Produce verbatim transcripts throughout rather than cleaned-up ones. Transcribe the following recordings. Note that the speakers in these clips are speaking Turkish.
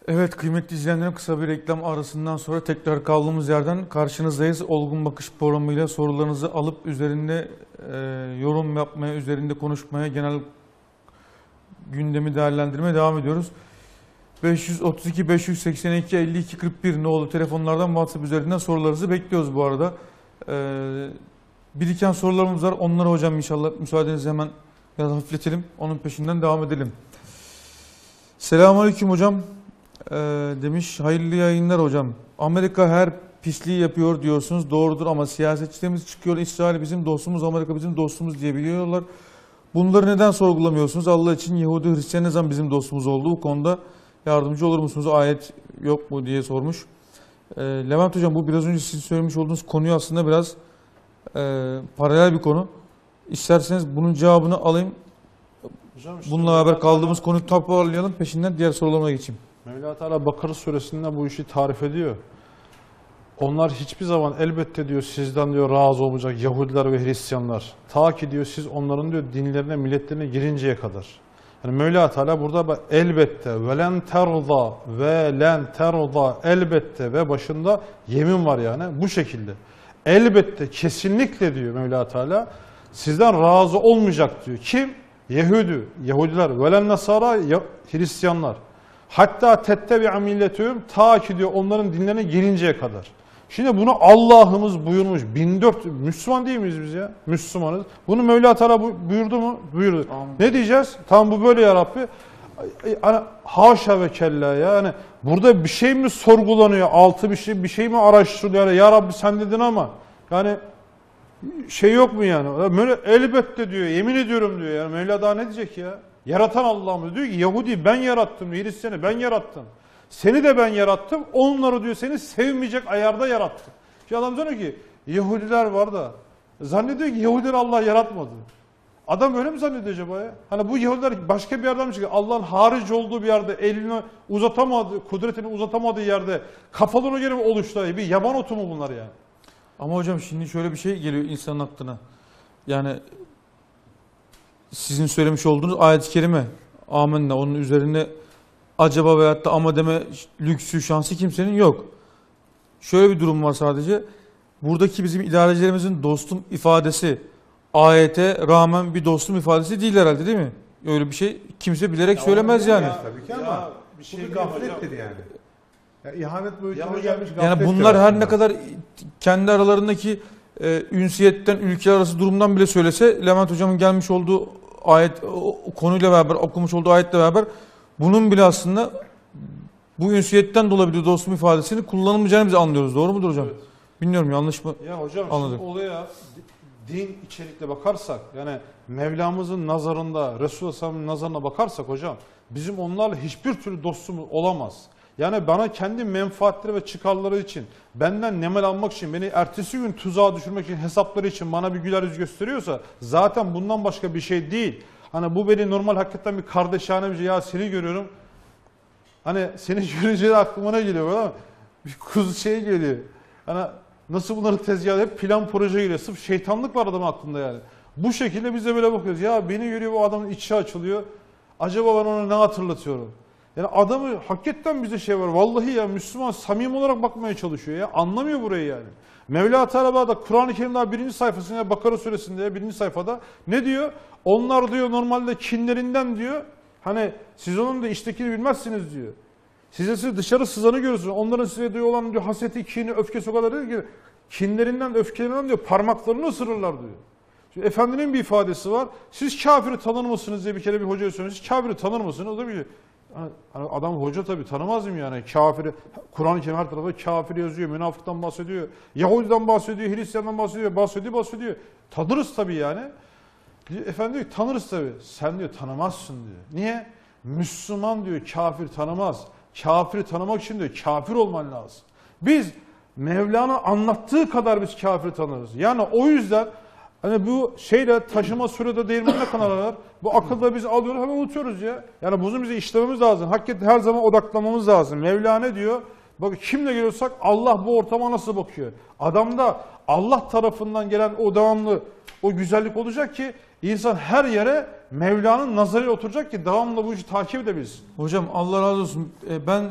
Evet kıymetli izleyenlerim, kısa bir reklam arasından sonra tekrar kaldığımız yerden karşınızdayız. Olgun Bakış programıyla sorularınızı alıp üzerinde e, yorum yapmaya, üzerinde konuşmaya, genel gündemi değerlendirmeye devam ediyoruz. beş yüz otuz iki beş yüz seksen iki elli iki kırk bir nolu telefonlardan WhatsApp üzerinden sorularınızı bekliyoruz bu arada. E, biriken sorularımız var. Onları hocam inşallah müsaadenizle hemen biraz hafifletelim. Onun peşinden devam edelim. Selamünaleyküm hocam. Ee, demiş, hayırlı yayınlar hocam. Amerika her pisliği yapıyor diyorsunuz, doğrudur ama siyasetçilerimiz çıkıyor, İsrail bizim dostumuz, Amerika bizim dostumuz diye biliyorlar. Bunları neden sorgulamıyorsunuz? Allah için Yahudi Hristiyan ne zaman bizim dostumuz oldu? Bu konuda yardımcı olur musunuz? Ayet yok mu diye sormuş. Ee, Levent hocam, bu biraz önce sizin söylemiş olduğunuz konuyu aslında biraz e, paralel bir konu. İsterseniz bunun cevabını alayım. Hocam işte bununla beraber kaldığımız konuyu toparlayalım, peşinden diğer sorularıma geçeyim. Mevla Teala Bakara suresinde bu işi tarif ediyor. Onlar hiçbir zaman elbette diyor sizden diyor razı olmayacak Yahudiler ve Hristiyanlar. Ta ki diyor siz onların diyor dinlerine, milletlerine girinceye kadar. Yani Mevla Teala burada elbette velen terza ve len terza elbette ve başında yemin var yani bu şekilde. Elbette kesinlikle diyor Mevla Teala sizden razı olmayacak diyor. Kim? Yahudi, Yahudiler, velen nasara Hristiyanlar. Hatta tettebi'a milletüm ta ki diyor onların dinlerine girinceye kadar. Şimdi bunu Allah'ımız buyurmuş. bin dört yüz Müslüman değil miyiz biz ya? Müslümanız. Bunu Mevla Teala buyurdu mu? Buyurdu. Amin. Ne diyeceğiz? Tamam bu böyle ya Rabbi. Hani haşa ve kella ya. Yani burada bir şey mi sorgulanıyor? Altı bir şey bir şey mi araştırılıyor? Yani, ya Rabbi sen dedin ama yani şey yok mu yani? Böyle elbette diyor. Yemin ediyorum diyor. Yani Mevla daha ne diyecek ya? Yaratan Allah'ımız diyor ki Yahudi ben yarattım, Hristiyan'ı ben yarattım. Seni de ben yarattım. Onları diyor seni sevmeyecek ayarda yarattım. Şimdi adam diyor ki Yahudiler var da zannediyor ki Yahudiler Allah yaratmadı. Adam öyle mi zannediyor acaba ya? Hani bu Yahudiler başka bir yerden mi çıkıyor? Allah'ın harici olduğu bir yerde elini uzatamadığı, kudretini uzatamadığı yerde kafalarına göre mi oluştu? Bir yaban otu mu bunlar yani? Ama hocam şimdi şöyle bir şey geliyor insanın aklına. Yani sizin söylemiş olduğunuz ayet-i kerime, amenna, onun üzerine acaba veyahut da ama deme lüksü, şansı kimsenin yok. Şöyle bir durum var sadece. Buradaki bizim idarecilerimizin dostum ifadesi ayete rağmen bir dostum ifadesi değil herhalde, değil mi? Öyle bir şey kimse bilerek ya söylemez yani. Ya, tabii ki ama ya, bir şey bu bir gaflettir yani. Ya, ihanet boyutuna ya gelmiş gaflettir. Yani bunlar her aslında ne kadar kendi aralarındaki e, ünsiyetten, ülkeler arası durumdan bile söylese, Levent hocamın gelmiş olduğu ayet, o konuyla beraber, okumuş olduğu ayetle beraber bunun bile aslında bu ünsiyetten dolayı bir dostum ifadesini kullanılmayacağını biz anlıyoruz. Doğru mudur hocam? Evet. Bilmiyorum, yanlış mı? Ya hocam anladım. Şimdi olaya din içerikle bakarsak, yani Mevlamızın nazarında, Resulullah sallallahu nazarına bakarsak hocam, bizim onlarla hiçbir türlü dostumuz olamaz. Yani bana kendi menfaatleri ve çıkarları için, benden nemel almak için, beni ertesi gün tuzağa düşürmek için, hesapları için bana bir güler yüz gösteriyorsa zaten bundan başka bir şey değil. Hani bu beni normal hakikaten bir kardeşane bir şey, ya seni görüyorum. Hani seni görünce de aklıma ne geliyor böyle, bir kuzu şey geliyor. Hani nasıl bunları tezgah, hep plan proje geliyor. Sırf şeytanlık var adamın aklında yani. Bu şekilde biz de böyle bakıyoruz. Ya beni görüyor, bu adamın içi açılıyor. Acaba ben ona ne hatırlatıyorum? Yani adamı hakikaten bize şey var. Vallahi ya Müslüman samimi olarak bakmaya çalışıyor ya. Anlamıyor burayı yani. Mevla Teala da Kur'an-ı Kerim daha birinci sayfasında, Bakara suresinde birinci sayfada ne diyor? Onlar diyor normalde kinlerinden diyor. Hani siz onun da içtekini bilmezsiniz diyor. Size siz dışarı sızanı görürsünüz. Onların size diyor olan diyor haseti, kini, öfkesi o kadar değil ki. Kinlerinden, öfkelerinden diyor parmaklarını ısırırlar diyor. Şimdi Efendinin bir ifadesi var. Siz kafiri tanır mısınız diye bir kere bir hocaya söylüyor. Siz kafiri tanır mısınız? O da bir hani adam hoca tabii tanımaz mı yani? Kafiri, Kur'an-ı Kerim her tarafta kafir yazıyor, münafıktan bahsediyor, Yahudi'den bahsediyor, Hristiyan'dan bahsediyor, bahsediyor, bahsediyor. Tanırız tabii yani. Efendim diyor tanırız tabii. Sen diyor tanımazsın diyor. Niye? Müslüman diyor kafir tanımaz. Kafiri tanımak için diyor kafir olman lazım. Biz Mevlana anlattığı kadar biz kafiri tanırız. Yani o yüzden hani bu şeyle taşıma sürede değirmenine kadar arar. Bu akılda biz alıyoruz hemen unutuyoruz ya. Yani bunu bize işlememiz lazım. Hakikaten her zaman odaklamamız lazım. Mevlana ne diyor? Bak kimle geliyorsak Allah bu ortama nasıl bakıyor? Adamda Allah tarafından gelen o devamlı o güzellik olacak ki insan her yere Mevla'nın nazarıyla oturacak ki devamlı bu işi takip edebilsin. Hocam Allah razı olsun. Ben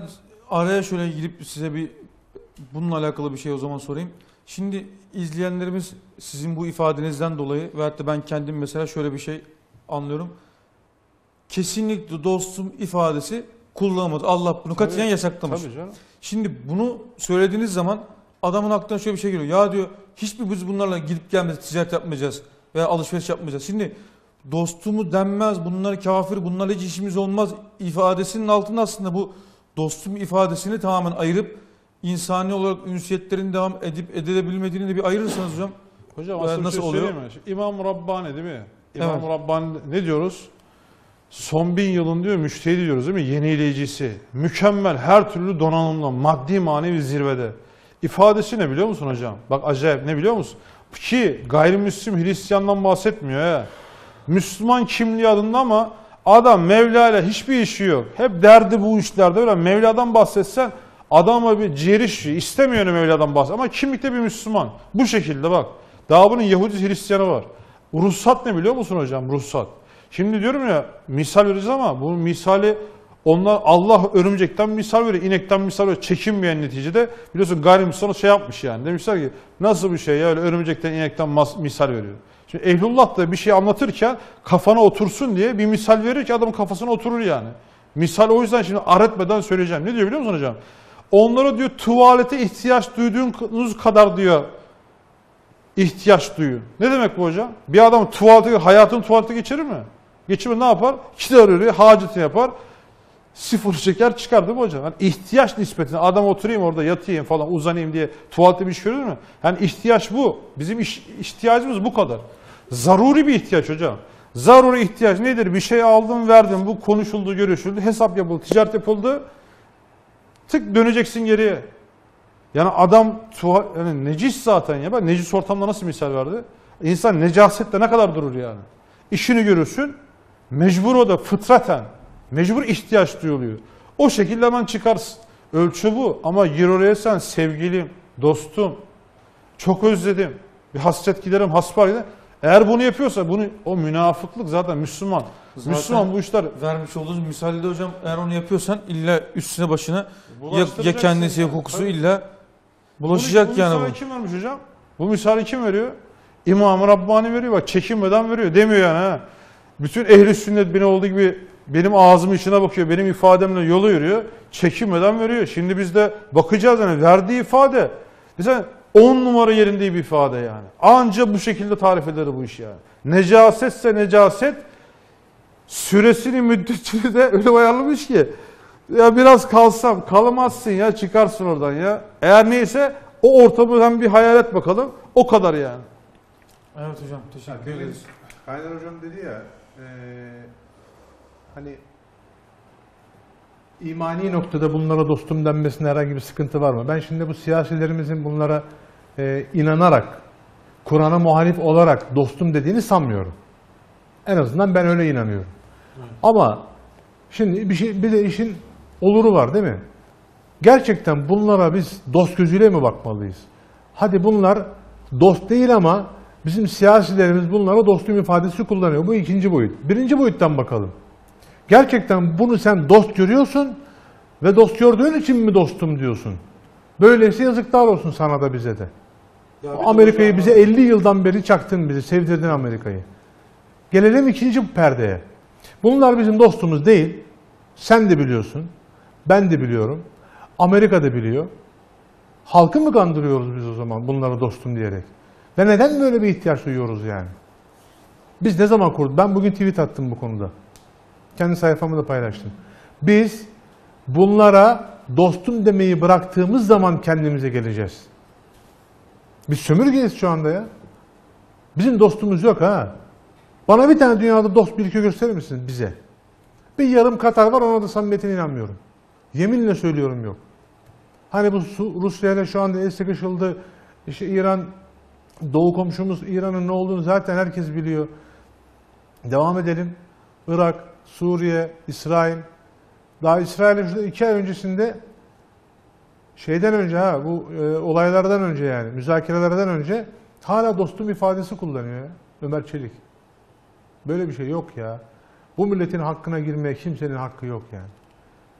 araya şöyle girip size bir bununla alakalı bir şey o zaman sorayım. Şimdi izleyenlerimiz sizin bu ifadenizden dolayı veyahut da ben kendim mesela şöyle bir şey anlıyorum. Kesinlikle dostum ifadesi kullanılmaz. Allah bunu katiyen yasaklamış. Tabii canım. Şimdi bunu söylediğiniz zaman adamın aklına şöyle bir şey geliyor. Ya diyor hiçbir biz bunlarla gidip gelmeyeceğiz, ticaret yapmayacağız veya alışveriş yapmayacağız. Şimdi dostumu denmez, bunlar kafir, bunlarla hiç işimiz olmaz ifadesinin altında aslında bu dostum ifadesini tamamen ayırıp insani olarak ünsiyetlerin devam edip edilebilmediğini de bir ayırırsanız hocam. Hocam Ee, aslında nasıl bir şey oluyor? söyleyeyim mi? Şimdi İmam Rabbani değil mi? İmam Evet. Rabbani ne diyoruz? Son bin yılın diyor müştehidi diyoruz değil mi? Yenileyicisi. Mükemmel her türlü donanımla maddi manevi zirvede. İfadesi ne biliyor musun hocam? Bak acayip ne biliyor musun? Ki gayrimüslim Hristiyandan bahsetmiyor ya. Müslüman kimliği adında ama adam Mevla ile hiçbir işi yok. Hep derdi bu işlerde öyle. Mevla'dan bahsetsen adama bir ciğeri şişiyor. İstemiyor öyle Mevla'dan bahset. Ama kimlikte bir Müslüman. Bu şekilde bak. Daha bunun Yahudi Hristiyanı var. Ruhsat ne biliyor musun hocam? Ruhsat. Şimdi diyorum ya misal vereceğiz ama bu misali onlar Allah örümcekten misal veriyor, inekten misal veriyor. Çekinmeyen neticede biliyorsun gayrimüslim şey yapmış yani. Demişler ki nasıl bir şey ya öyle örümcekten inekten mas- misal veriyor. Şimdi Ehlullah da bir şey anlatırken kafana otursun diye bir misal verir ki adamın kafasına oturur yani. Misal o yüzden şimdi aratmadan söyleyeceğim. Ne diyor biliyor musun hocam? Onlara diyor tuvalete ihtiyaç duyduğunuz kadar diyor ihtiyaç duyun. Ne demek bu hocam? Bir adam tuvalete, hayatını tuvalete geçirir mi? Geçirme ne yapar? İşte arıyor, hacetini yapar. Sıfır şeker çıkar değil mi hocam? Yani ihtiyaç nispetine adam oturayım orada yatayım falan uzanayım diye tuvalette bir iş görür mü? Yani ihtiyaç bu. Bizim iş, ihtiyacımız bu kadar. Zaruri bir ihtiyaç hocam. Zaruri ihtiyaç nedir? Bir şey aldım verdim bu konuşuldu görüşüldü hesap yapıldı ticaret yapıldı. Tık döneceksin geriye. Yani adam tuval, yani necis zaten ya. Bak necis ortamda nasıl misal verdi? İnsan necasette ne kadar durur yani? İşini görürsün. Mecbur o da fıtraten. Mecbur ihtiyaç duyuluyor. O şekilde hemen çıkarsın. Ölçü bu. Ama gir oraya sen sevgilim, dostum, çok özledim. Bir hasret giderim, hasbar giderim. Eğer bunu yapıyorsa bunu o münafıklık zaten Müslüman. Zaten Müslüman bu işler vermiş olduğunuz misalde hocam eğer onu yapıyorsan illa üstüne başına ya, ya bulaştıracaksın kendisi ya yani. kokusu Tabii. illa bulaşacak bu, bu yani misali bu. kim vermiş hocam? Bu misali kim veriyor? İmam-ı Rabbani veriyor. Bak çekinmeden veriyor. Demiyor yani ha. Bütün ehli sünnet beni olduğu gibi benim ağzımın içine bakıyor. Benim ifademle yola yürüyor. Çekinmeden veriyor. Şimdi biz de bakacağız yani verdiği ifade. Mesela on numara yerinde bir ifade yani. Anca bu şekilde tarif eder bu iş yani. Necasetse necaset süresini müddetini de öyle ayarlamış ki ya biraz kalsam kalamazsın ya çıkarsın oradan ya. Eğer neyse o ortamı hem bir hayal et bakalım o kadar yani. Evet hocam teşekkür Yani ederiz. Kaynar hocam dedi ya e, hani imani noktada bunlara dostum denmesine herhangi bir sıkıntı var mı? Ben şimdi bu siyasilerimizin bunlara e, inanarak Kur'an'a muhalif olarak dostum dediğini sanmıyorum. En azından ben öyle inanıyorum. Evet. Ama şimdi bir şey bir de işin oluru var değil mi? Gerçekten bunlara biz dost gözüyle mi bakmalıyız? Hadi bunlar dost değil ama bizim siyasilerimiz bunlara dostum ifadesi kullanıyor. Bu ikinci boyut. Birinci boyuttan bakalım. Gerçekten bunu sen dost görüyorsun ve dost gördüğün için mi dostum diyorsun? Böyleyse yazıklar olsun sana da bize de. Amerika'yı bize elli yıldan beri çaktın bizi, sevdirdin Amerika'yı. Gelelim ikinci perdeye. Bunlar bizim dostumuz değil. Sen de biliyorsun. Ben de biliyorum. Amerika da biliyor. Halkı mı kandırıyoruz biz o zaman bunlara dostum diyerek? Ve neden böyle bir ihtiyaç duyuyoruz yani? Biz ne zaman kurduk? Ben bugün tweet attım bu konuda. Kendi sayfamı da paylaştım. Biz bunlara dostum demeyi bıraktığımız zaman kendimize geleceğiz. Biz sömürgeyiz şu anda ya. Bizim dostumuz yok ha. Bana bir tane dünyada dost bir iki gösterir misin bize? Bir yarım Katar var, ona da samimiyetine inanmıyorum. Yeminle söylüyorum yok. Hani bu Rusya ile şu anda el sıkışıldı. İşte İran, doğu komşumuz İran'ın ne olduğunu zaten herkes biliyor. Devam edelim. Irak, Suriye, İsrail. Daha İsrail'e şurada iki ay öncesinde şeyden önce ha bu e, olaylardan önce yani müzakerelerden önce hala dostum ifadesi kullanıyor ya, Ömer Çelik. Böyle bir şey yok ya. Bu milletin hakkına girmeye kimsenin hakkı yok yani.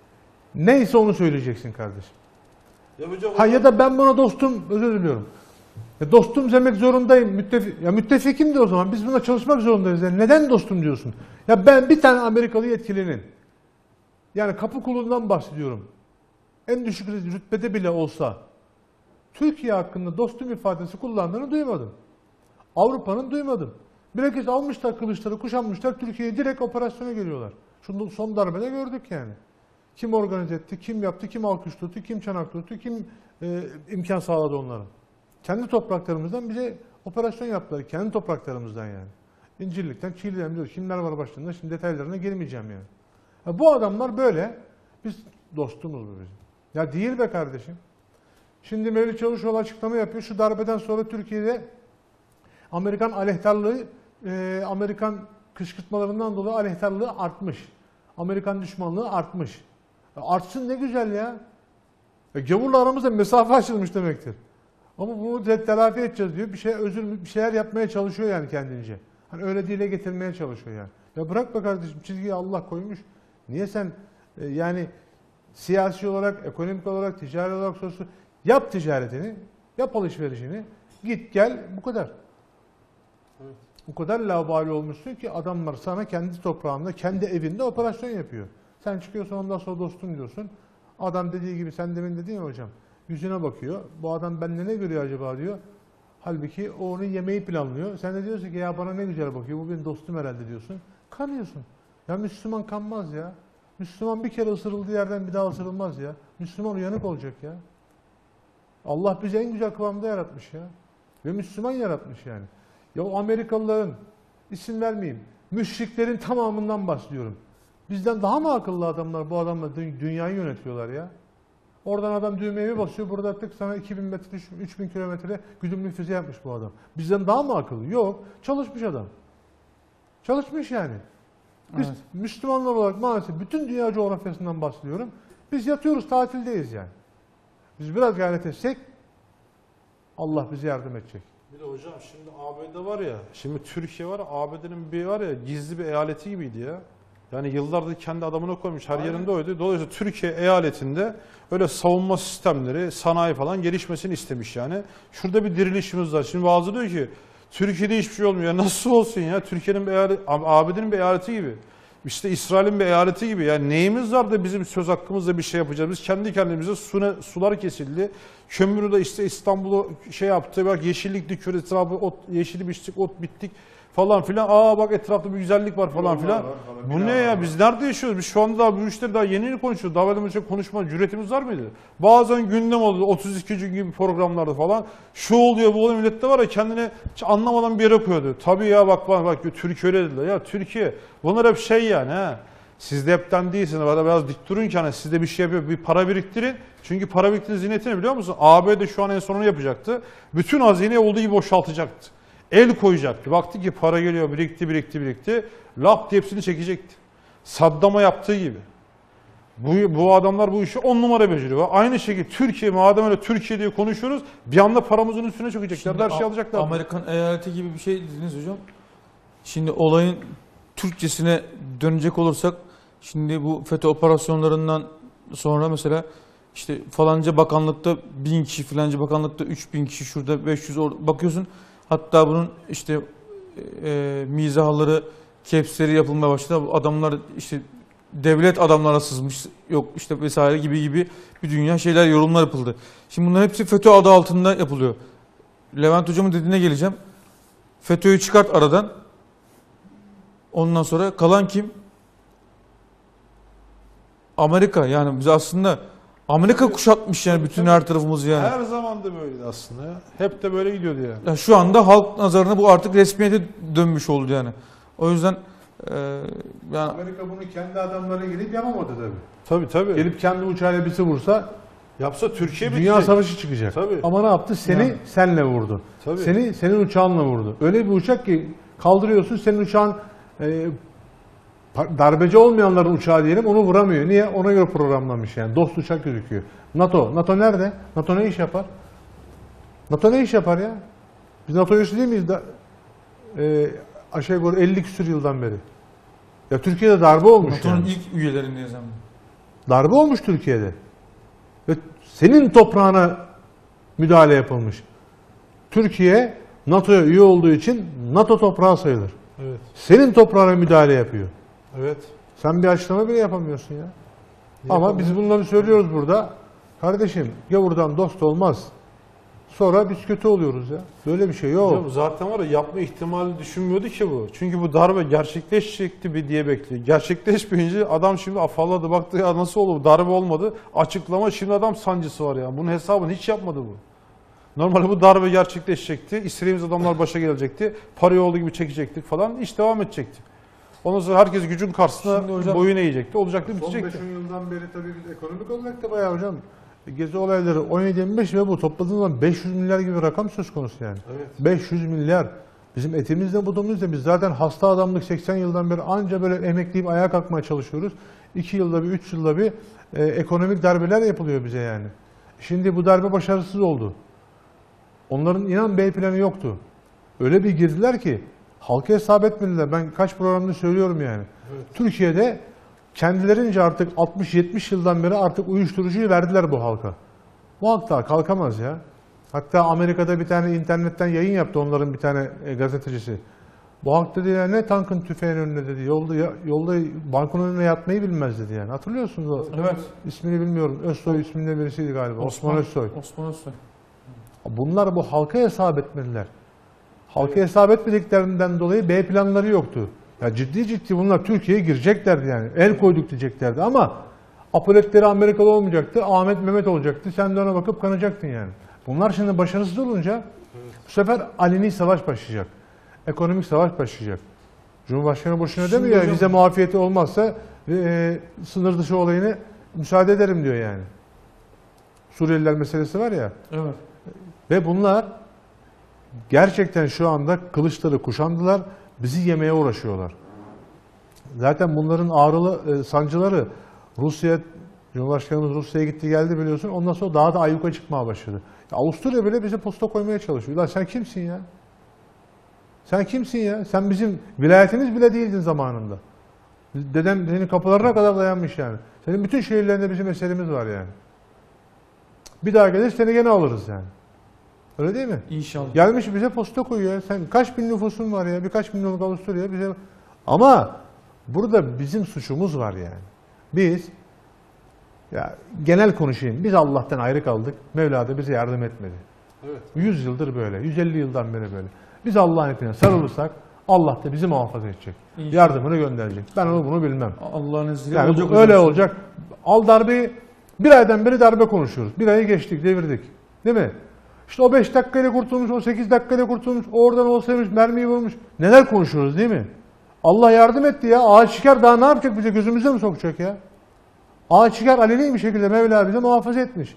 Neyse onu söyleyeceksin kardeşim. Yapacak Ha ya da ben buna dostum, özür diliyorum. Ya dostum demek zorundayım. Müttefik, ya müttefikim de o zaman. Biz buna çalışmak zorundayız. Yani neden dostum diyorsun? Ya ben bir tane Amerikalı yetkilinin, yani kapı kulundan bahsediyorum, en düşük rütbede bile olsa Türkiye hakkında dostum ifadesi kullandığını duymadım. Avrupa'nın duymadım. Bilakis almışlar kılıçları, kuşanmışlar, Türkiye'ye direkt operasyona geliyorlar. Şu son darbede gördük yani. Kim organize etti, kim yaptı, kim alkış tuttu, kim çanak tuttu, kim e, imkan sağladı onlara. Kendi topraklarımızdan bize operasyon yaptılar. Kendi topraklarımızdan yani. İncirlik'ten, Çiğli'den diyoruz. Kimler var başlarında? Şimdi detaylarına girmeyeceğim yani. Ya bu adamlar böyle. Biz dostumuz bu bizim. Ya değil be kardeşim. Şimdi Mevlüt Çavuşoğlu açıklama yapıyor. Şu darbeden sonra Türkiye'de Amerikan aleyhtarlığı, e, Amerikan kışkırtmalarından dolayı aleyhtarlığı artmış. Amerikan düşmanlığı artmış. Ya artsın ne güzel ya. ya gavurla aramızda mesafe açılmış demektir. Ama bunu telafi edeceğiz diyor. Bir şey özür bir şeyler yapmaya çalışıyor yani kendince. Hani öyle dile getirmeye çalışıyor yani. Ya bırak be kardeşim, çizgiyi Allah koymuş. Niye sen e, yani siyasi olarak, ekonomik olarak, ticari olarak sosyal yap ticaretini, yap alışverişini, git gel, bu kadar. Evet. Bu kadar laubali olmuşsun ki adamlar sana kendi toprağında, kendi evinde operasyon yapıyor. Sen çıkıyorsun ondan sonra dostum diyorsun. Adam dediği gibi, sen demin dedin ya hocam, yüzüne bakıyor. Bu adam bende ne görüyor acaba diyor. Halbuki o onu yemeği planlıyor. Sen de diyorsun ki ya bana ne güzel bakıyor, bu benim dostum herhalde diyorsun. Kanıyorsun. Ya Müslüman kanmaz ya. Müslüman bir kere ısırıldığı yerden bir daha ısırılmaz ya. Müslüman uyanık olacak ya. Allah bizi en güzel kıvamda yaratmış ya. Ve Müslüman yaratmış yani. Ya o Amerikalıların, isim vermeyeyim, müşriklerin tamamından bahsediyorum. Bizden daha mı akıllı adamlar, bu adamlar dünyayı yönetiyorlar ya? Oradan adam düğmeye bir basıyor, burada tık sana iki bin metre, üç bin kilometre güdümlü füze yapmış bu adam. Bizden daha mı akıllı? Yok. Çalışmış adam. Çalışmış yani. Biz evet. Müslümanlar olarak maalesef bütün dünya coğrafyasından bahsediyorum. Biz yatıyoruz, tatildeyiz yani. Biz biraz gayret etsek Allah bize yardım edecek. Bir de hocam şimdi A B D var ya, şimdi Türkiye var ya, A B D'nin bir var ya gizli bir eyaleti gibiydi ya. Yani yıllardır kendi adamına koymuş, her Aynen. yerinde oydu. Dolayısıyla Türkiye eyaletinde öyle savunma sistemleri, sanayi falan gelişmesini istemiş yani. Şurada bir dirilişimiz var. Şimdi bazı diyor ki Türkiye'de hiçbir şey olmuyor. Nasıl olsun ya? Türkiye'nin bir eyaleti, A B D'nin bir eyaleti gibi. İşte İsrail'in bir eyaleti gibi. Yani neyimiz var da bizim söz hakkımızla bir şey yapacağız? Biz kendi kendimize su, sular kesildi. Kömürü de işte İstanbul'u şey yaptı. Bak yeşillik dikör, etrafı ot, yeşili biçtik, ot bittik falan filan. Aa bak etrafta bir güzellik var falan filan. Bu ne ya? Biz nerede yaşıyoruz? Biz şu anda daha bu işleri daha yeni yeni konuşuyoruz. Daha evvel önce konuşma cüretimiz var mıydı? Bazen gündem oldu. otuz iki gün gibi programlarda falan. Şu oluyor, bu oluyor. Millet de var ya kendini hiç anlamadan bir yere koyuyordu. Tabii ya bak bak, bak Türkiye öyle dediler. Ya Türkiye. Bunlar hep şey yani ha. Siz de hepten değilsiniz. Bana biraz dik durun ki hani siz de bir şey yapıyor. Bir para biriktirin. Çünkü para biriktirin ziynetini biliyor musun? A B D şu an en sonunu yapacaktı. Bütün hazineyi olduğu gibi boşaltacaktı. El koyacaktı. Baktı ki para geliyor, birikti, birikti, birikti. Lap diye hepsini çekecekti. Saddam'a yaptığı gibi. Bu, bu adamlar bu işi on numara beceriyor. Aynı şekilde Türkiye, madem öyle Türkiye diye konuşuyoruz, bir anda paramızın üstüne çökecekler. Her şey alacaklar. Amerikan eyaleti gibi bir şey dediniz hocam. Şimdi olayın Türkçesine dönecek olursak, şimdi bu FETÖ operasyonlarından sonra mesela işte falanca bakanlıkta bin kişi, falanca bakanlıkta üç bin kişi, şurada beş yüz bakıyorsun. Hatta bunun işte e, mizahları, kepsleri yapılmaya başladı. Adamlar işte devlet adamlara sızmış, yok işte vesaire gibi gibi bir dünya şeyler, yorumlar yapıldı. Şimdi bunların hepsi FETÖ adı altında yapılıyor. Levent Hocam'ın dediğine geleceğim. FETÖ'yü çıkart aradan. Ondan sonra kalan kim? Amerika. Yani biz aslında Amerika kuşatmış yani bütün her tarafımızı yani. Her zaman da böyleydi aslında ya. Hep de böyle gidiyordu yani. yani şu anda halk nazarına bu artık resmiyete dönmüş oldu yani. O yüzden e, yani Amerika bunu kendi adamlarına gelip yapamadı tabii. Tabii tabii. Gelip kendi uçağıyla birisi vursa yapsa Türkiye dünya bitecek. savaşı çıkacak. Tabii. Ama ne yaptı? Seni yani. senle vurdu. Tabii. Seni senin uçağınla vurdu. Öyle bir uçak ki kaldırıyorsun, senin uçağın e, darbeci olmayanların uçağı diyelim, onu vuramıyor. Niye? Ona göre programlamış yani. Dost uçak gözüküyor. NATO. NATO nerede? NATO ne iş yapar? NATO ne iş yapar ya? Biz NATO üyesi değil miyiz? Da, e, aşağı yukarı elli küsur yıldan beri. Ya Türkiye'de darbe olmuş NATO'nun yani. ilk üyelerindeyiz ama. Darbe olmuş Türkiye'de. Ve senin toprağına müdahale yapılmış. Türkiye NATO'ya üye olduğu için NATO toprağı sayılır. Evet. Senin toprağına müdahale yapıyor. Evet. Sen bir açıklama bile yapamıyorsun ya. Ama biz bunları söylüyoruz burada. Kardeşim gavurdan dost olmaz. Sonra biz kötü oluyoruz ya. Böyle bir şey yok. Hocam zaten var ya, yapma ihtimali düşünmüyordu ki bu. Çünkü bu darbe gerçekleşecekti bir diye bekliyor. Gerçekleşmeyince adam şimdi afalladı, baktı ya nasıl olur, darbe olmadı. Açıklama, şimdi adam sancısı var ya. Bunun hesabını hiç yapmadı bu. Normalde bu darbe gerçekleşecekti. İstediğimiz adamlar başa gelecekti. Parayı olduğu gibi çekecektik falan. İş devam edecekti. Ondan sonra herkes gücün karşısında hocam, boyun eğecekti. Olacaktı, bitecekti. Son beş on yıldan beri tabii biz ekonomik olarak da bayağı hocam. Gezi olayları on yedi yirmi beş ve bu topladığımız zaman beş yüz milyar gibi bir rakam söz konusu yani. Evet. beş yüz milyar. Bizim etimizde budumuzda biz zaten hasta adamlık seksen yıldan beri anca böyle emekleyip ayağa kalkmaya çalışıyoruz. iki yılda bir, üç yılda bir e, ekonomik darbeler yapılıyor bize yani. Şimdi bu darbe başarısız oldu. Onların inan B planı yoktu. Öyle bir girdiler ki halka hesap etmediler. Ben kaç programda söylüyorum yani. Evet. Türkiye'de kendilerince artık altmış yetmiş yıldan beri artık uyuşturucuyu verdiler bu halka. Bu halk daha kalkamaz ya. Hatta Amerika'da bir tane internetten yayın yaptı onların bir tane e, gazetecisi. Bu halk dedi ya ne tankın tüfeğin önüne dedi. Yolda yolda bankın önüne yatmayı bilmez dedi yani. Hatırlıyorsunuz o? Evet. İsmini bilmiyorum. Özsoy isminde birisiydi galiba. Osman, Osman Özsoy. Osman Özsoy. Bunlar bu halka hesap etmediler. Halka evet. hesap etmediklerinden dolayı B planları yoktu. Ya ciddi ciddi bunlar Türkiye'ye gireceklerdi yani. El koyduk diyeceklerdi ama apoletleri Amerikalı olmayacaktı. Ahmet Mehmet olacaktı. Sen de ona bakıp kanacaktın yani. Bunlar şimdi başarısız olunca evet. bu sefer aleni savaş başlayacak. Ekonomik savaş başlayacak. Cumhurbaşkanı boşuna demiyor ya vize muafiyeti olmazsa e, sınır dışı olayını müsaade ederim diyor yani. Suriyeliler meselesi var ya. Evet. Ve bunlar gerçekten şu anda kılıçları kuşandılar, bizi yemeye uğraşıyorlar. Zaten bunların ağrılı e, sancıları Rusya, Cumhurbaşkanımız Rusya'ya gitti geldi biliyorsun. Ondan sonra daha da ayyuka çıkmaya başladı. Ya Avusturya bile bize posta koymaya çalışıyor. Lan sen kimsin ya? Sen kimsin ya? Sen bizim vilayetimiz bile değildin zamanında. Dedem senin kapılarına kadar dayanmış yani. Senin bütün şehirlerinde bizim eserimiz var yani. Bir daha gelir seni gene alırız yani. Öyle değil mi? İnşallah. Gelmiş bize posta koyuyor. Sen kaç bin nüfusun var ya? Birkaç milyonluk Avusturya bize. Ama burada bizim suçumuz var yani. Biz ya genel konuşayım. Biz Allah'tan ayrı kaldık. Mevla da bize yardım etmedi. Evet. yüz yıldır böyle. yüz elli yıldan beri böyle. Biz Allah'ın ipine sarılırsak Allah da bizi muhafaza edecek. İnşallah. Yardımını gönderecek. Ben onu bunu bilmem. Allah'ın izniyle yani olacak. Öyle olacak. Al darbeyi. Bir aydan beri darbe konuşuyoruz. Bir ayı geçtik, devirdik. Değil mi? İşte o beş dakikayla kurtulmuş, o sekiz dakikayla kurtulmuş, oradan olsaymış, mermiyi vurmuş. Neler konuşuyoruz değil mi? Allah yardım etti ya. Ağaç çıkar daha ne yapacak bize? Gözümüze mi sokacak ya? Ağaç çıkar aleni bir şekilde Mevla bize muhafaza etmiş.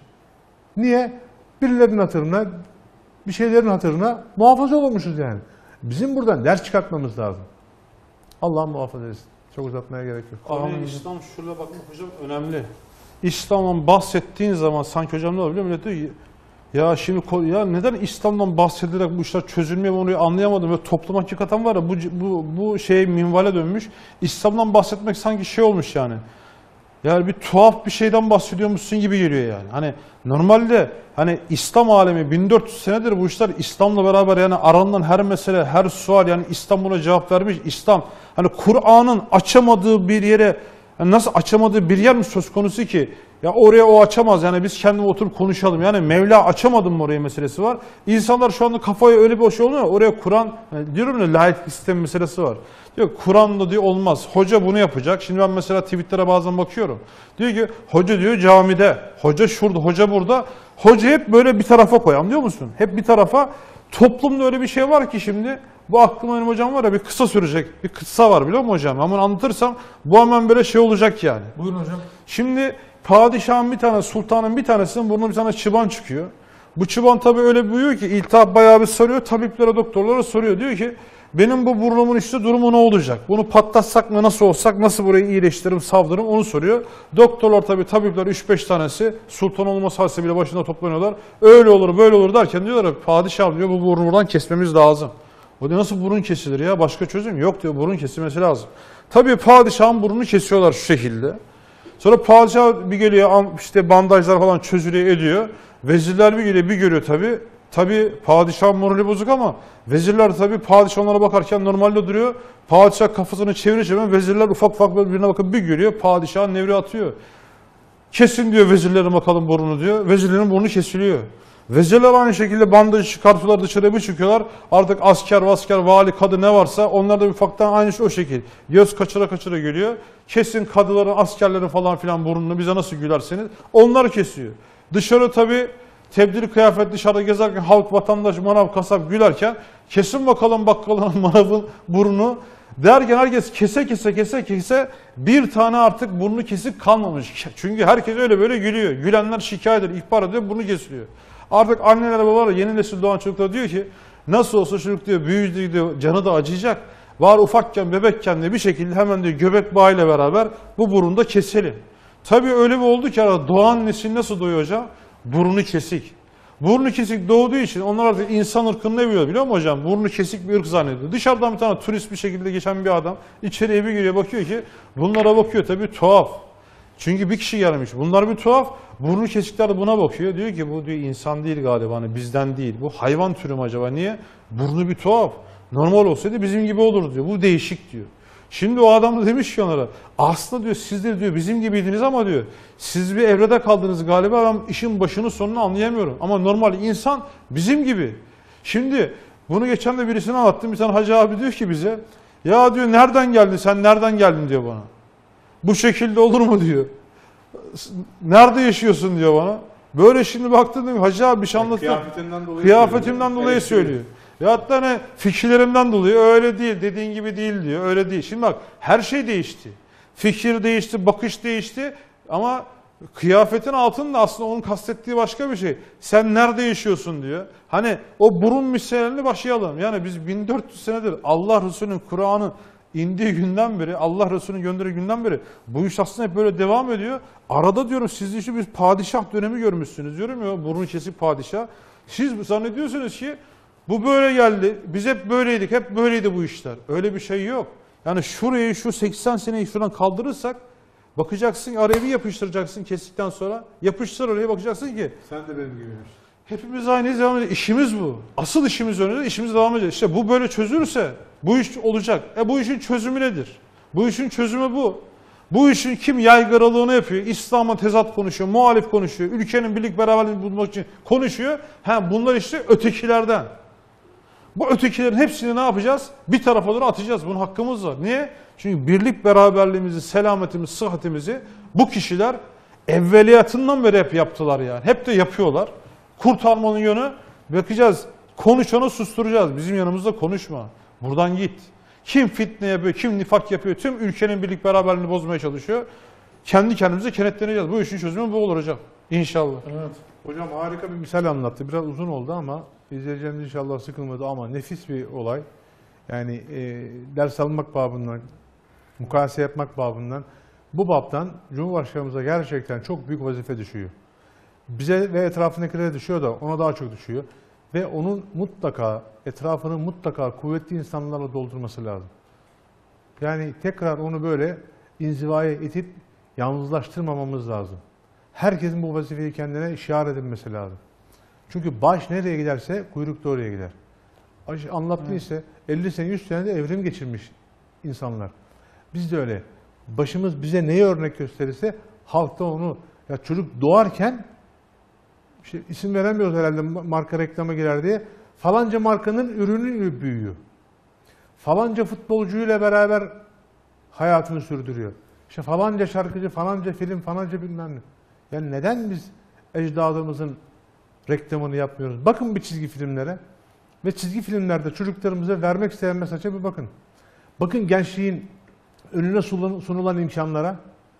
Niye? Birilerinin hatırına, bir şeylerin hatırına muhafaza olmuşuz yani. Bizim buradan ders çıkartmamız lazım. Allah muhafaza etsin. Çok uzatmaya gerek yok. Abi İslam şurada bakmak hocam önemli. İslam'dan bahsettiğin zaman sanki hocam ne oluyor? Millet diyor ki, ya şimdi ya neden İslam'dan bahsedilerek bu işler çözülmüyor, onu anlayamadım. Ve toplum hakikaten var ya bu bu bu şey minvale dönmüş. İslam'dan bahsetmek sanki şey olmuş yani. Yani bir tuhaf bir şeyden bahsediyormuşsun gibi geliyor yani. Hani normalde hani İslam alemi bin dört yüz senedir bu işler İslam'la beraber yani aranan her mesele, her sual yani İslam buna cevap vermiş. İslam hani Kur'an'ın açamadığı bir yere yani nasıl açamadığı bir yer mi söz konusu ki? Ya oraya o açamaz yani biz kendimiz oturup konuşalım. Yani Mevla açamadım mı oraya meselesi var. İnsanlar şu anda kafaya öyle bir şey oluyor. Oraya Kur'an, yani diyorum ya layık sistem meselesi var. Diyor Kur'an'da diyor olmaz. Hoca bunu yapacak. Şimdi ben mesela tweetlere bazen bakıyorum. Diyor ki hoca diyor camide, hoca şurada, hoca burada. Hoca hep böyle bir tarafa koy anlıyor musun? Hep bir tarafa. Toplumda öyle bir şey var ki şimdi. Bu aklıma benim hocam var ya bir kısa sürecek. Bir kısa var biliyor musun hocam? Ama anlatırsam bu hemen böyle şey olacak yani. Buyurun hocam. Şimdi padişahın bir tane, sultanın bir tanesinin burnuna bir tane çıban çıkıyor. Bu çıban tabii öyle büyüyor ki iltihap bayağı bir sarıyor. Tabiplere, doktorlara soruyor. Diyor ki benim bu burnumun işte durumu ne olacak? Bunu patlatsak mı nasıl olsak nasıl burayı iyileştiririm, savdırırım onu soruyor. Doktorlar tabii tabipler üç beş tanesi sultan olması hasebiyle başında toplanıyorlar. Öyle olur böyle olur derken diyorlar padişah diyor bu burnu buradan kesmemiz lazım. O diyor nasıl burun kesilir ya başka çözüm yok diyor burun kesilmesi lazım. Tabii padişahın burnunu kesiyorlar şu şekilde. Sonra padişah bir geliyor, işte bandajlar falan çözülüyor ediyor. Vezirler bir geliyor, bir görüyor tabii. Tabii padişah morali bozuk ama vezirler tabii padişah onlara bakarken normalde duruyor. Padişah kafasını çevirince vezirler ufak ufak birbirine bakıp bir görüyor. Padişah nevri atıyor. Kesin diyor vezirlerin bakalım burnunu diyor. Vezirlerin burnu kesiliyor. Vezirler aynı şekilde bandajı çıkartıyorlar, dışarıya bir çıkıyorlar. Artık asker, asker, vali, kadı ne varsa onlar da ufaktan aynı şey o şekil. Göz kaçıra kaçıra geliyor. Kesin kadıların, askerlerin falan filan burnunu bize nasıl gülerseniz onlar kesiyor. Dışarı tabii tebdili kıyafet dışarıda gezerken halk, vatandaş, manav, kasap gülerken kesin bakalım bakkalın, manavın burnunu derken herkes kese kese kese kese bir tane artık burnu kesik kalmamış. Çünkü herkes öyle böyle gülüyor. Gülenler şikayet ediyor, ihbar ediyor, burnu kesiliyor. Artık anneler babalar yeni nesil doğan çocuklar diyor ki nasıl olsa çocuk diyor büyüdü diyor canı da acıyacak. Var ufakken bebekken de bir şekilde hemen diyor göbek bağıyla beraber bu burunu da keselim. Tabii öyle bir oldu ki doğan nesil nasıl doğuyor hocam? Burnu kesik. Burnu kesik doğduğu için onlar artık insan ırkını ne biliyor biliyor musun hocam? Burnu kesik bir ırk zannediyor. Dışarıdan bir tane turist bir şekilde geçen bir adam içeriye bir giriyor bakıyor ki bunlara bakıyor tabii tuhaf. Çünkü bir kişi gelmiş. Bunlar bir tuhaf. Burnu kesikler de buna bakıyor. Diyor ki bu diyor insan değil galiba hani bizden değil. Bu hayvan türü mü acaba? Niye? Burnu bir tuhaf. Normal olsaydı bizim gibi olur diyor. Bu değişik diyor. Şimdi o adam da demiş ki onlara aslında diyor siz de diyor bizim gibiydiniz ama diyor siz bir evrede kaldınız galiba ben işin başını sonunu anlayamıyorum. Ama normal insan bizim gibi. Şimdi bunu geçen de birisine anlattım. Bir tane hacı abi diyor ki bize ya diyor nereden geldin sen nereden geldin diyor bana. Bu şekilde olur mu diyor. Nerede yaşıyorsun diyor bana. Böyle şimdi baktım diyor hacı abi bir şey anlatıyor. Kıyafetinden dolayı Kıyafetimden dolayı evet, söylüyor. Ya hatta ne fikirlerimden dolayı öyle değil dediğin gibi değil diyor öyle değil. Şimdi bak her şey değişti. Fikir değişti, bakış değişti ama kıyafetin altında aslında onun kastettiği başka bir şey. Sen nerede yaşıyorsun diyor. Hani o burun misalini başlayalım. Yani biz bin dört yüz senedir Allah Resulü'nün Kur'an'ı indiği günden beri, Allah Resulü'nün gönderdiği günden beri bu iş aslında hep böyle devam ediyor. Arada diyorum siz işte bir padişah dönemi görmüşsünüz diyorum ya burnu kesik padişah. Siz zannediyorsunuz ki bu böyle geldi. Biz hep böyleydik. Hep böyleydi bu işler. Öyle bir şey yok. Yani şurayı şu seksen seneyi şuradan kaldırırsak bakacaksın araya bir yapıştıracaksın kestikten sonra. Yapıştır oraya bakacaksın ki. Sen de benim gibiymiş. Hepimiz aynıyız devam edeceğiz. İşimiz bu. Asıl işimiz önünde işimiz devam edecek. İşte bu böyle çözülürse bu iş olacak. E bu işin çözümü nedir? Bu işin çözümü bu. Bu işin kim yaygaralığını yapıyor? İslam'a tezat konuşuyor, muhalif konuşuyor. Ülkenin birlik beraberliğini bulmak için konuşuyor. Ha bunlar işte ötekilerden. Bu ötekilerin hepsini ne yapacağız? Bir tarafa doğru atacağız. Bunun hakkımız var. Niye? Çünkü birlik beraberliğimizi, selametimizi, sıhhatimizi bu kişiler evveliyatından beri hep yaptılar yani. Hep de yapıyorlar. Kurtarmanın yönü bakacağız. Konuşanı susturacağız. Bizim yanımızda konuşma. Buradan git. Kim fitne yapıyor, kim nifak yapıyor, tüm ülkenin birlik beraberliğini bozmaya çalışıyor. Kendi kendimize kenetleneceğiz. Bu işin çözümü bu olur hocam. İnşallah. Evet. Hocam harika bir misal anlattı. Biraz uzun oldu ama izleyicilerimiz inşallah sıkılmadı ama nefis bir olay. Yani e, ders almak babından, mukayese yapmak babından bu babdan Cumhurbaşkanımıza gerçekten çok büyük vazife düşüyor. Bize ve etrafındakilere düşüyor da ona daha çok düşüyor. Ve onun mutlaka, etrafını mutlaka kuvvetli insanlarla doldurması lazım. Yani tekrar onu böyle inzivaya itip yalnızlaştırmamamız lazım. Herkesin bu vazifeyi kendine işaret edilmesi lazım. Çünkü baş nereye giderse kuyruk da oraya gider. Anlattı ise elli sene, yüz senede evrim geçirmiş insanlar. Biz de öyle. Başımız bize neyi örnek gösterirse halk da onu, ya çocuk doğarken işte isim veremiyoruz herhalde marka reklama girer diye. Falanca markanın ürünü büyüyor. Falanca futbolcuyla beraber hayatını sürdürüyor. İşte falanca şarkıcı, falanca film, falanca bilmem ne. Yani neden biz ecdadımızın reklamını yapmıyoruz? Bakın bir çizgi filmlere ve çizgi filmlerde çocuklarımıza vermek isteyen mesaja bir bakın. Bakın gençliğin önüne sunulan imkanlara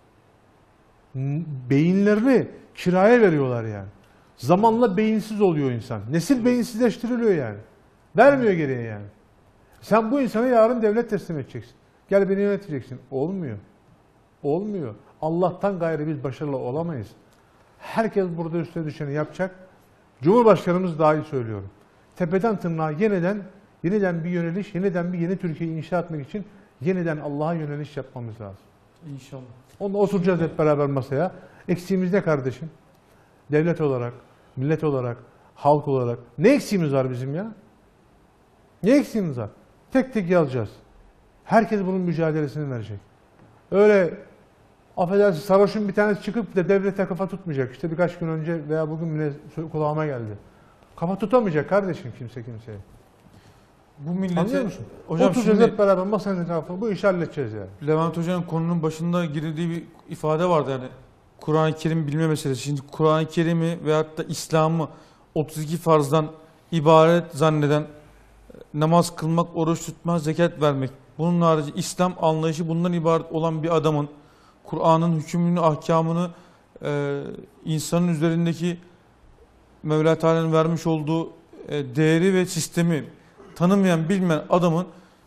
beyinlerini kiraya veriyorlar yani. Zamanla beyinsiz oluyor insan. Nesil beyinsizleştiriliyor yani. Vermiyor gereği yani. Sen bu insana yarın devlet teslim edeceksin. Gel beni yöneteceksin. Olmuyor. Olmuyor. Allah'tan gayrı biz başarılı olamayız. Herkes burada üstüne düşeni yapacak. Cumhurbaşkanımız dahi söylüyorum. Tepeden tırnağa yeniden, yeniden bir yöneliş, yeniden bir yeni Türkiye'yi inşa etmek için yeniden Allah'a yöneliş yapmamız lazım. İnşallah. Onunla oturacağız hep beraber masaya. Eksiğimiz ne kardeşim? Devlet olarak, millet olarak, halk olarak. Ne eksiğimiz var bizim ya? Ne eksiğimiz var? Tek tek yazacağız. Herkes bunun mücadelesini verecek. Öyle affedersin sarhoşun bir tanesi çıkıp da devlete kafa tutmayacak. İşte birkaç gün önce veya bugün bile kulağıma geldi. Kafa tutamayacak kardeşim kimse kimseye. Bu millete... Anlıyor musun? Hocam Oturacağız şimdi hep beraber masanın etrafında bu işi halledeceğiz yani. Levent Hoca'nın konunun başında girildiği bir ifade vardı yani. Kur'an-ı Kerim bilme meselesi. Şimdi Kur'an-ı Kerim'i veyahut da İslam'ı otuz iki farzdan ibaret zanneden namaz kılmak, oruç tutmak, zekat vermek. Bunun harici İslam anlayışı bundan ibaret olan bir adamın Kur'an'ın hükmünü, ahkamını e, insanın üzerindeki Mevla Teala'nın vermiş olduğu e, değeri ve sistemi tanımayan, bilmeyen adamın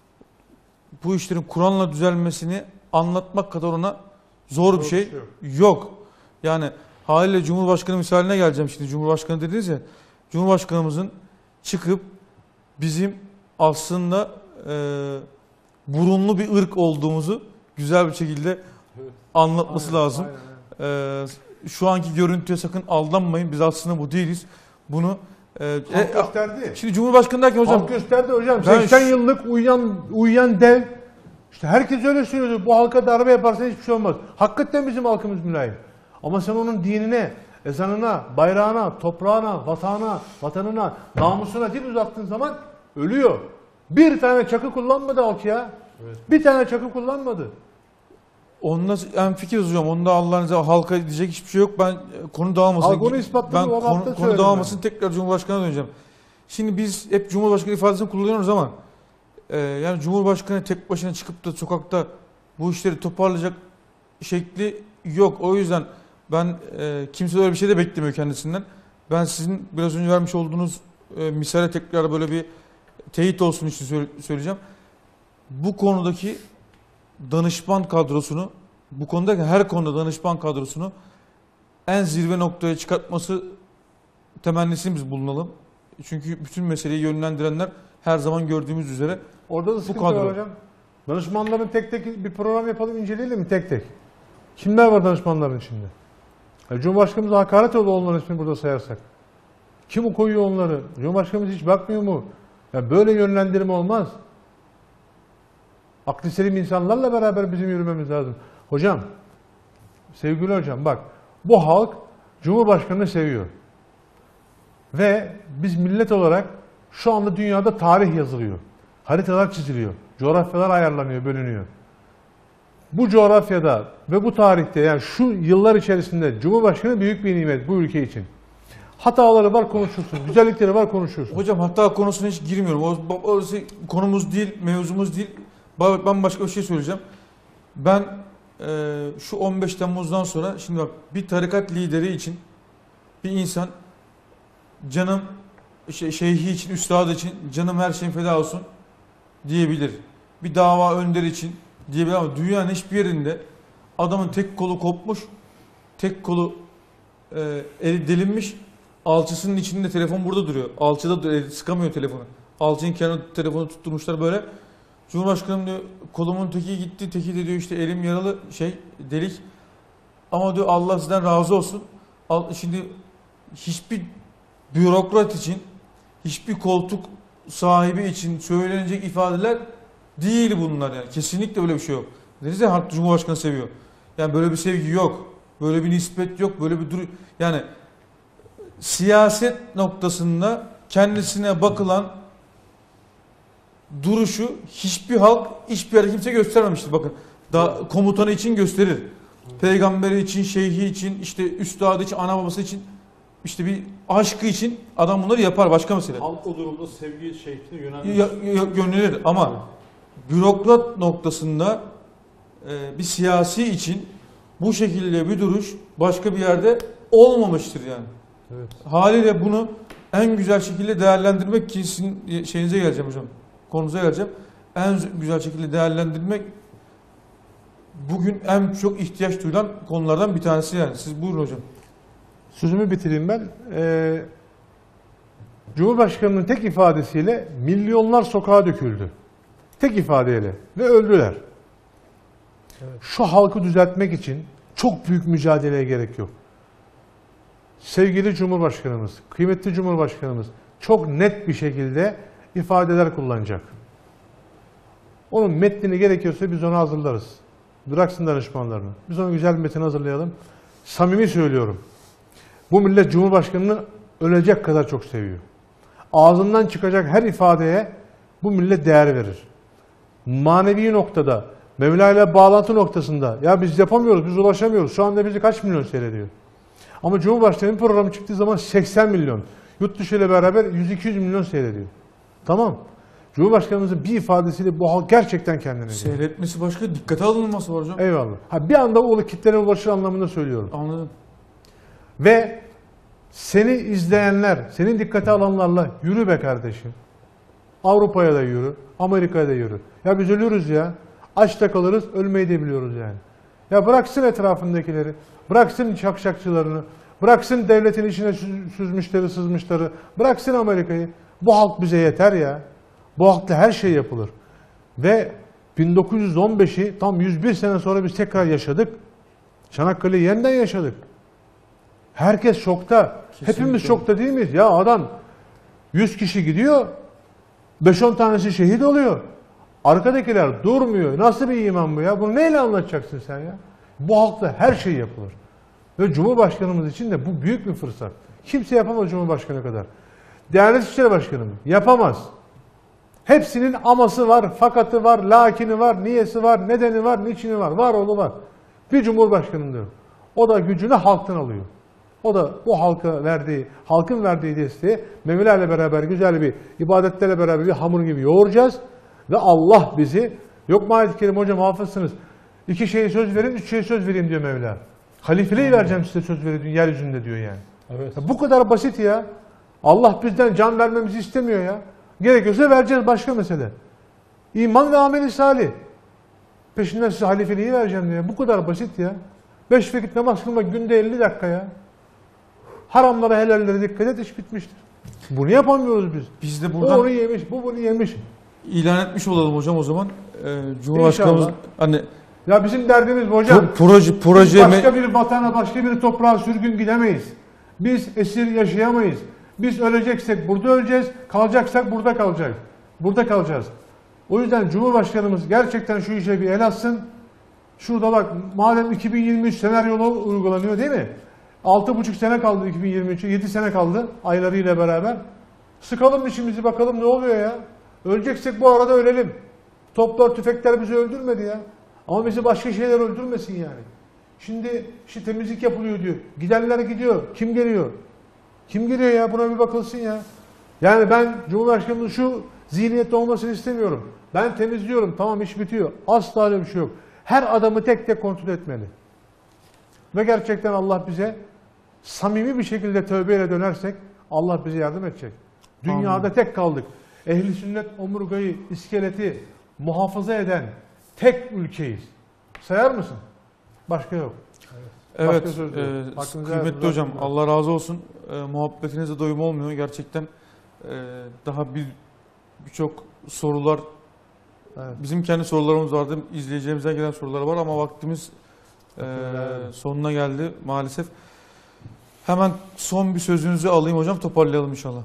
bu işlerin Kur'an'la düzelmesini anlatmak kadar ona zor bir şey yok. Yani haliyle Cumhurbaşkanı misaline geleceğim şimdi. Cumhurbaşkanı dediniz ya, Cumhurbaşkanımızın çıkıp bizim aslında e, burunlu bir ırk olduğumuzu güzel bir şekilde anlatması Aynen, lazım. aynen, E, şu anki görüntüye sakın aldanmayın. Biz aslında bu değiliz. Bunu e, Halk e, gösterdi. şimdi Cumhurbaşkanı derken hocam Halk gösterdi hocam. Ben seksen şu- yıllık uyuyan uyuyan dev. İşte herkes öyle söylüyordu. Bu halka darbe yaparsan hiçbir şey olmaz. Hakikaten bizim halkımız mülayim. Ama sen onun dinine, ezanına, bayrağına, toprağına, vatana, vatanına, namusuna dil uzattığın zaman ölüyor. Bir tane çakı kullanmadı halk ya. Evet. Bir tane çakı kullanmadı. onunla en fikiriz hocam. Onda Allah'ın izniyle halka diyecek hiçbir şey yok. Ben e, konu dağılmasın. Halk onu ispatladı, Ben o hafta konu, konu söyledim dağılmasın tekrar Cumhurbaşkanı'na döneceğim. Şimdi biz hep Cumhurbaşkanı ifadesini kullanıyoruz ama e, yani Cumhurbaşkanı tek başına çıkıp da sokakta bu işleri toparlayacak şekli yok. O yüzden ben e, kimse öyle bir şey de beklemiyor kendisinden. Ben sizin biraz önce vermiş olduğunuz e, misale tekrar böyle bir teyit olsun için söyle- söyleyeceğim. Bu konudaki danışman kadrosunu, bu konuda her konuda danışman kadrosunu en zirve noktaya çıkartması temennisini biz bulunalım. Çünkü bütün meseleyi yönlendirenler her zaman gördüğümüz üzere Orada da sıkıntı kadro. var hocam. Danışmanların tek tek bir program yapalım, inceleyelim mi tek tek? Kimler var danışmanların içinde? Yani Cumhurbaşkanımıza hakaret oldu onların ismini burada sayarsak. Kim koyuyor onları? Cumhurbaşkanımız hiç bakmıyor mu? Ya böyle yönlendirme olmaz. Aklı selim insanlarla beraber bizim yürümemiz lazım. Hocam, sevgili hocam bak, bu halk Cumhurbaşkanı'nı seviyor. Ve biz millet olarak şu anda dünyada tarih yazılıyor. Haritalar çiziliyor. Coğrafyalar ayarlanıyor, bölünüyor. Bu coğrafyada ve bu tarihte yani şu yıllar içerisinde Cumhurbaşkanı büyük bir nimet bu ülke için. Hataları var konuşursun, güzellikleri var konuşursun. hocam hatta konusuna hiç girmiyorum. O, orası konumuz değil, mevzumuz değil. Ben başka bir şey söyleyeceğim. Ben e, şu on beş Temmuz'dan sonra şimdi bak bir tarikat lideri için bir insan canım şey, şeyhi için, üstadı için canım her şeyin feda olsun diyebilir. Bir dava önderi için diyebilir ama dünyanın hiçbir yerinde adamın tek kolu kopmuş, tek kolu e, eli delinmiş, alçısının içinde telefon burada duruyor. Alçıda duruyor, sıkamıyor telefonu. Alçının kenarında telefonu tutturmuşlar böyle. Cumhurbaşkanım diyor kolumun teki gitti, teki de diyor işte elim yaralı şey delik. Ama diyor Allah sizden razı olsun. Şimdi hiçbir bürokrat için, hiçbir koltuk sahibi için söylenecek ifadeler değil bunlar yani. Kesinlikle böyle bir şey yok. Deniz ya halk Cumhurbaşkanı seviyor. Yani böyle bir sevgi yok. Böyle bir nispet yok. Böyle bir durum. Yani siyaset noktasında kendisine bakılan duruşu hiçbir halk hiçbir yerde kimse göstermemiştir. Bakın da komutanı için gösterir. Peygamberi için, şeyhi için, işte üstadı için, ana babası için, işte bir aşkı için adam bunları yapar. Başka mesele. Halk o durumda sevgi şevkine yönelmiş. Ya- ya- Yönelir ama bürokrat noktasında e, bir siyasi için bu şekilde bir duruş başka bir yerde olmamıştır yani. Evet. Haliyle bunu en güzel şekilde değerlendirmek ki sizin şeyinize geleceğim hocam. Konunuza geleceğim. En güzel şekilde değerlendirmek bugün en çok ihtiyaç duyulan konulardan bir tanesi yani. Siz buyurun hocam. Sözümü bitireyim ben. Ee, Cumhurbaşkanı'nın tek ifadesiyle milyonlar sokağa döküldü. Tek ifadeyle ve öldüler. Şu halkı düzeltmek için çok büyük mücadeleye gerek yok. Sevgili Cumhurbaşkanımız, kıymetli Cumhurbaşkanımız çok net bir şekilde ifadeler kullanacak. Onun metnini gerekiyorsa biz onu hazırlarız. Bıraksın danışmanlarını. Biz ona güzel bir metin hazırlayalım. Samimi söylüyorum. Bu millet Cumhurbaşkanı'nı ölecek kadar çok seviyor. Ağzından çıkacak her ifadeye bu millet değer verir. Manevi noktada, Mevla ile bağlantı noktasında ya biz yapamıyoruz, biz ulaşamıyoruz. Şu anda bizi kaç milyon seyrediyor? Ama Cumhurbaşkanı'nın programı çıktığı zaman seksen milyon. Yurt dışı ile beraber yüz iki yüz milyon seyrediyor. Tamam. Cumhurbaşkanımızın bir ifadesiyle bu halk gerçekten kendine geliyor. Seyretmesi başka, dikkate alınması var hocam. Eyvallah. Ha, bir anda o kitlere ulaşır anlamında söylüyorum. Anladım. Ve seni izleyenler, senin dikkate alanlarla yürü be kardeşim. Avrupa'ya da yürü, Amerika'ya da yürü. Ya biz ölürüz ya. Açta kalırız, ölmeyi de biliyoruz yani. Ya bıraksın etrafındakileri, bıraksın şakşakçılarını, bıraksın devletin içine süzmüşleri, sızmışları, bıraksın Amerika'yı. Bu halk bize yeter ya. Bu halkta her şey yapılır. Ve bin dokuz yüz on beşi tam yüz bir sene sonra biz tekrar yaşadık. Çanakkale'yi yeniden yaşadık. Herkes şokta. Kesinlikle. Hepimiz şokta değil miyiz? Ya adam yüz kişi gidiyor, beş on tanesi şehit oluyor. Arkadakiler durmuyor. Nasıl bir iman bu ya? Bunu neyle anlatacaksın sen ya? Bu halkta her şey yapılır. Ve Cumhurbaşkanımız için de bu büyük bir fırsat. Kimse yapamaz Cumhurbaşkanı kadar. Diyanet İşleri Başkanı mı? Yapamaz. Hepsinin aması var, fakatı var, lakini var, niyesi var, nedeni var, niçini var, var oğlu var. Bir Cumhurbaşkanı'nda yok. O da gücünü halktan alıyor. O da bu halka verdiği, halkın verdiği desteği Mevla ile beraber güzel bir ibadetlerle beraber bir hamur gibi yoğuracağız. Ve Allah bizi, yok mu ayet-i kerim hocam hafızsınız, iki şeye söz verin, üç şeye söz vereyim diyor Mevla. Halifeliği vereceğim size söz veriyor yeryüzünde diyor yani. Evet. Ya bu kadar basit ya. Allah bizden can vermemizi istemiyor ya. Gerekiyorsa vereceğiz, başka mesele. İman ve ameli salih. Peşinden size halifeliği vereceğim diyor. Bu kadar basit ya. Beş vakit namaz kılmak günde elli dakika ya. Haramlara, helallere dikkat et, iş bitmiştir. Bunu yapamıyoruz biz. Biz de Bu buradan onu yemiş, bu bunu yemiş. ilan etmiş olalım hocam o zaman. Ee, Cumhurbaşkanımız İnşallah. hani Ya bizim derdimiz bu hocam. pro- proje proje Biz başka bir vatana, başka bir toprağa sürgün gidemeyiz. Biz esir yaşayamayız. Biz öleceksek burada öleceğiz, kalacaksak burada kalacağız. Burada kalacağız. O yüzden Cumhurbaşkanımız gerçekten şu işe bir el atsın. Şurada bak, madem iki bin yirmi üç senaryolu uygulanıyor değil mi? altı buçuk sene kaldı iki bin yirmi üçe, yedi sene kaldı aylarıyla beraber. Sıkalım dişimizi bakalım ne oluyor ya. Öleceksek bu arada ölelim. Toplar, tüfekler bizi öldürmedi ya. Ama bizi başka şeyler öldürmesin yani. Şimdi işte temizlik yapılıyor diyor. Gidenler gidiyor. Kim geliyor? Kim geliyor ya? Buna bir bakılsın ya. Yani ben Cumhurbaşkanı'nın şu zihniyette olmasını istemiyorum. Ben temizliyorum. Tamam, iş bitiyor. Asla öyle bir şey yok. Her adamı tek tek kontrol etmeli. Ve gerçekten Allah bize samimi bir şekilde tövbeyle dönersek Allah bize yardım edecek. Dünyada Amin. tek kaldık. Ehli sünnet omurgayı, iskeleti muhafaza eden tek ülkeyiz. Sayar mısın? Başka yok. evet Başka söz yok. e, Hakkınızı kıymetli helal hocam olsun. Allah razı olsun. E, muhabbetinize doyum olmuyor. Gerçekten e, daha bir birçok sorular Evet. bizim kendi sorularımız vardı. İzleyeceğimizden gelen sorular var ama vaktimiz e, Evet. sonuna geldi maalesef. Hemen son bir sözünüzü alayım hocam, toparlayalım inşallah.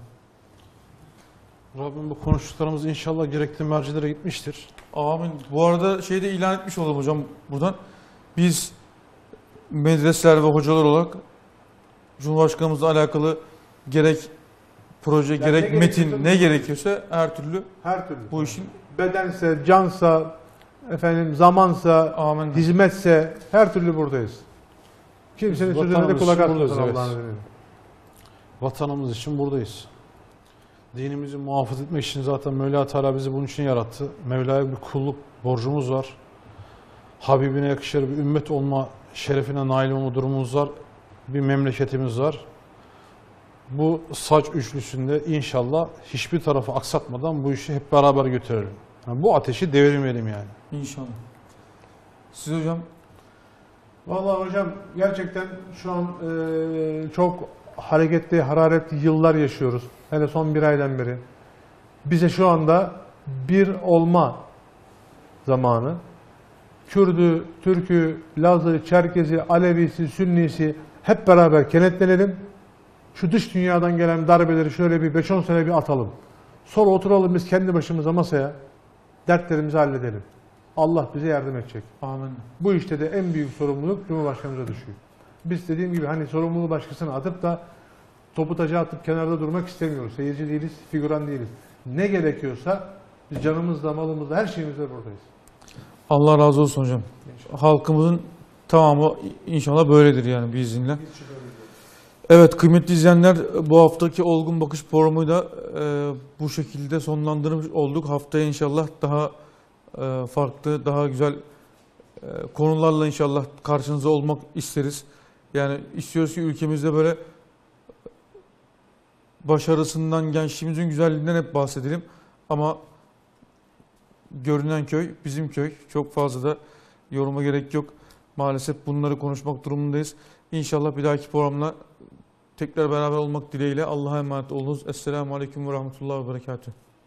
Rabbim bu konuştuklarımız inşallah gerekli mercilere gitmiştir. Amin. Bu arada şeyi de ilan etmiş olalım hocam buradan. Biz medreseler ve hocalar olarak Cumhurbaşkanımızla alakalı gerek proje, Yani gerek ne metin gerekiyorsa- ne gerekiyorsa her türlü Her türlü. bu işin Bedense, cansa, efendim zamansa, amin. hizmetse her türlü buradayız. Kimsenin Biz sözüne de vatanımız kulak için buradayız, asmasın evet. Allah'ın izniyle. Vatanımız için buradayız. Dinimizi muhafaza etmek için zaten Mevla Teala bizi bunun için yarattı. Mevla'ya bir kulluk borcumuz var. Habibine yakışır bir ümmet olma şerefine nail olma durumumuz var. Bir memleketimiz var. Bu saç üçlüsünde inşallah hiçbir tarafı aksatmadan bu işi hep beraber götürelim. Yani bu ateşi devirmeyelim yani. İnşallah. Siz hocam Vallahi hocam gerçekten şu an e, çok hareketli, hararetli yıllar yaşıyoruz. Hele son bir aydan beri. Bize şu anda bir olma zamanı. Kürdü, Türkü, Lazı, Çerkezi, Alevisi, Sünnisi hep beraber kenetlenelim. Şu dış dünyadan gelen darbeleri şöyle bir beş on sene bir atalım. Sonra oturalım biz kendi başımıza masaya, dertlerimizi halledelim. Allah bize yardım edecek. Amin. Bu işte de en büyük sorumluluk Cumhurbaşkanımıza düşüyor. Biz dediğim gibi hani sorumluluğu başkasına atıp da topu taca atıp kenarda durmak istemiyoruz. Seyirci değiliz, figüran değiliz. Ne gerekiyorsa biz canımızla, malımızla, her şeyimizle buradayız. Allah razı olsun hocam. Halkımızın tamamı inşallah böyledir yani biiznillah. Evet kıymetli izleyenler, bu haftaki Olgun Bakış programı da e, bu şekilde sonlandırmış olduk. Haftaya inşallah daha e, farklı, daha güzel e, konularla inşallah karşınızda olmak isteriz. Yani istiyoruz ki ülkemizde böyle başarısından, gençliğimizin güzelliğinden hep bahsedelim. Ama görünen köy bizim köy. Çok fazla da yoruma gerek yok. Maalesef bunları konuşmak durumundayız. İnşallah bir dahaki programla tekrar beraber olmak dileğiyle Allah'a emanet olunuz. Esselamu Aleyküm ve Rahmetullahi ve Berekatuhu.